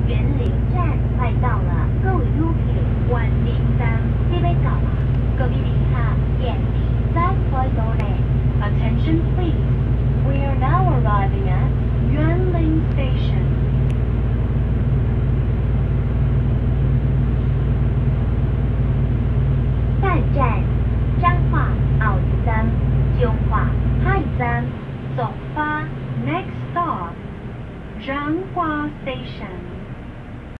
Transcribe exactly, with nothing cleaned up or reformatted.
园林站快到了，各位旅客，园林站即要到啦，各位旅客，園林站快到咧。Attention please, we are now arriving at Yuanling Station. 下一站，彰化澳站，彰化海站，出发。Next stop, Zhanghua Station.